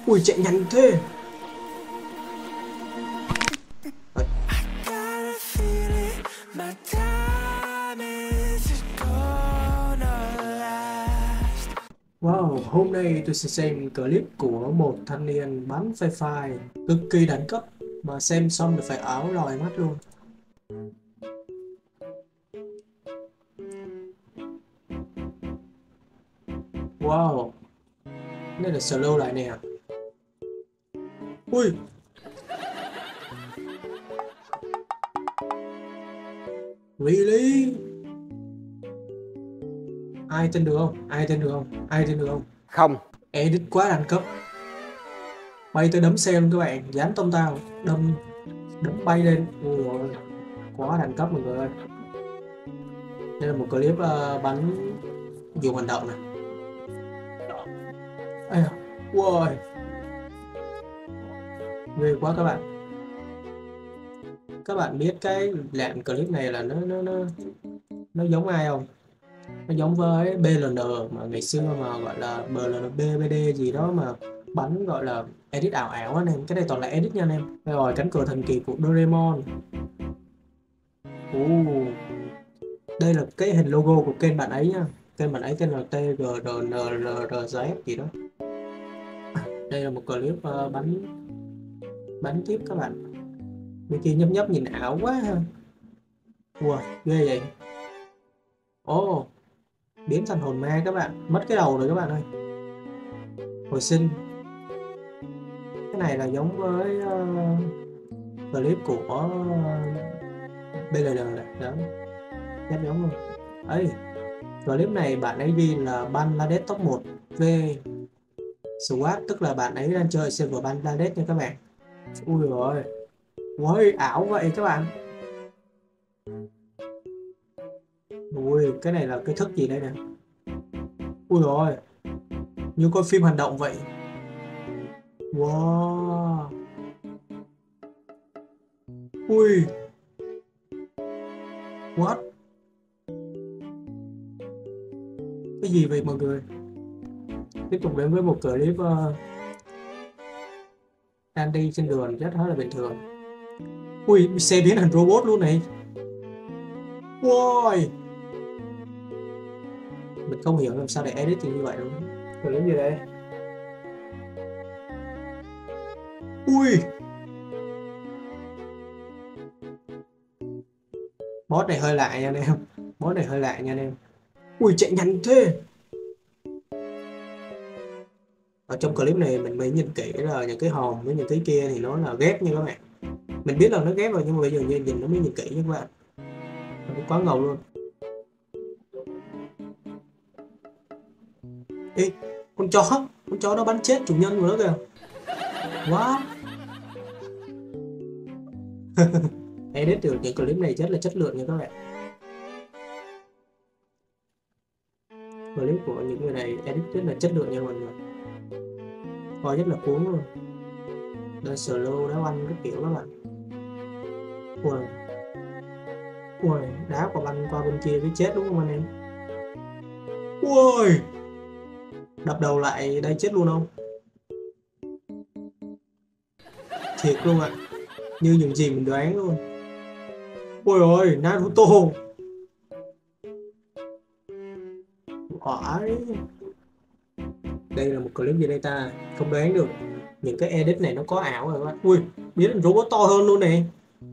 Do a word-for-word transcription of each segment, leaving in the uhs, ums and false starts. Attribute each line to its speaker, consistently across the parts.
Speaker 1: Ui chạy nhanh thế. Ôi, wow, hôm nay tôi sẽ xem clip của một thanh niên bắn Free Fire cực kỳ đẳng cấp mà xem xong thì phải áo lòi mắt luôn. Wow, đây là slow lại nè. Ui, really? Ai tin được không? Ai tin được không? Ai tin được không?
Speaker 2: Không.
Speaker 1: Edit quá đẳng cấp. Bay tới đấm xe luôn các bạn, dán tông tao, đâm đấm bay lên. Ui dồi, quá đẳng cấp mọi người ơi. Đây là một clip uh, bắn dùng hành động này. Ây da, wow, ghê quá các bạn. Các bạn biết cái đoạn clip này là nó nó nó nó giống ai không? Nó giống với bê lờ en mà ngày xưa mà gọi là bê lờ en bê bê đê gì đó mà bắn gọi là edit ảo ảo anh em. Cái này toàn là edit nha anh em. Đây rồi, cánh cửa thần kỳ của Doraemon. uh, Đây là cái hình logo của kênh bạn ấy nha. Kênh bạn ấy tên là tê giê rờ en rờ rờ zét gì đó. Đây là một clip uh, bắn bắn tiếp các bạn. Bên kia nhấp nhấp nhìn ảo quá ha. Wow, ghê vậy. Ồ, oh, biến thành hồn ma các bạn. Mất cái đầu rồi các bạn ơi. Hồi sinh. Cái này là giống với uh, clip của uh, bê lờ en này. Đó, rất giống luôn. Ấy, clip này bạn ấy ghi là Bangladesh top một V SWAT, tức là bạn ấy đang chơi server Bangladesh nha các bạn. Ui rồi, ui ảo vậy các bạn. Ui, cái này là cái thức gì đây nè. Ui rồi, như coi phim hành động vậy. Wow. Ui, what? Cái gì vậy mọi người? Tiếp tục đến với một clip uh, đang đi trên đường rất là bình thường. Ui, xe biến thành robot luôn này. Wow, mình không hiểu làm sao để edit thì như vậy luôn. Clip gì đây? Ui, boss này hơi lạ nha anh em. Boss này hơi lạ nha anh em. Ui chạy nhanh thế. Ở trong clip này mình mới nhìn kỹ là những cái hòm với những cái kia thì nó là ghép nha các bạn. Mình biết là nó ghép rồi nhưng mà bây giờ nhìn, nhìn nó mới nhìn kỹ nha các bạn. Nó quá ngầu luôn. Ê, con chó, con chó nó bắn chết chủ nhân của nó kìa. Wow. Edit được những clip này rất là chất lượng nha các bạn. Clip của những người này edit rất là chất lượng nha mọi người. Coi rất là cuốn luôn. Đây slow đá banh các kiểu các bạn. Ui, ui, đá quả banh qua bên kia cái chết đúng không anh em? Ui, đập đầu lại đây chết luôn không? Thiệt luôn ạ. À. Như những gì mình đoán luôn. Ôi ôi, Naruto. Oải. Đây là một clip gì đây ta? Không đoán được. Những cái edit này nó có ảo rồi các bạn. Ui, biến thành robot to hơn luôn nè.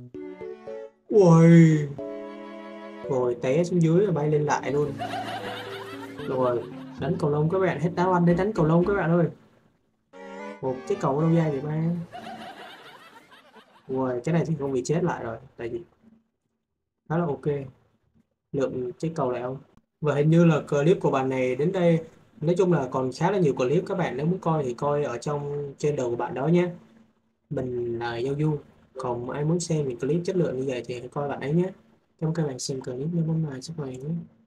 Speaker 1: Ui. Rồi té xuống dưới rồi bay lên lại luôn. Rồi, đánh cầu lông các bạn. Hết đá banh để đánh cầu lông các bạn ơi. Một cái cầu đâu ra vậy ba. Ui, cái này thì không bị chết lại rồi. Tại vì khá là ok. Lượng cái cầu lại không? Và hình như là clip của bạn này đến đây. Nói chung là còn khá là nhiều clip, các bạn nếu muốn coi thì coi ở trong channel của bạn đó nhé. Mình là Giao Du. Còn ai muốn xem những clip chất lượng như vậy thì hãy coi bạn ấy nhé. Cảm ơn các bạn xem clip, nếu mong là sức khỏe nhé.